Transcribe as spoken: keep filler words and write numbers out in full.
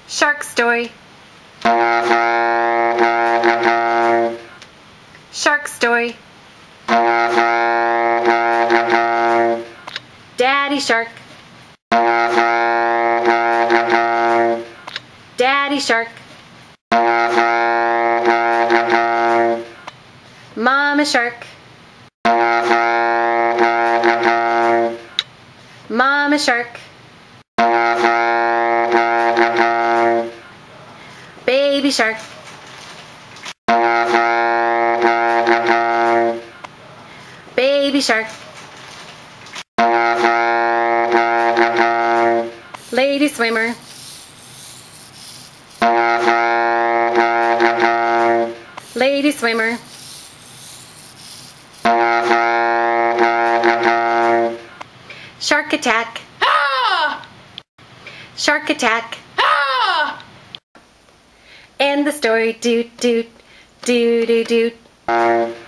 Shark story. Shark story. Daddy shark. Daddy shark. Mama shark. Mama shark. Baby shark. Baby shark. Lady swimmer. Lady swimmer. Shark attack. Ah! Shark attack. Ah! And the story doot doot doo doo doot.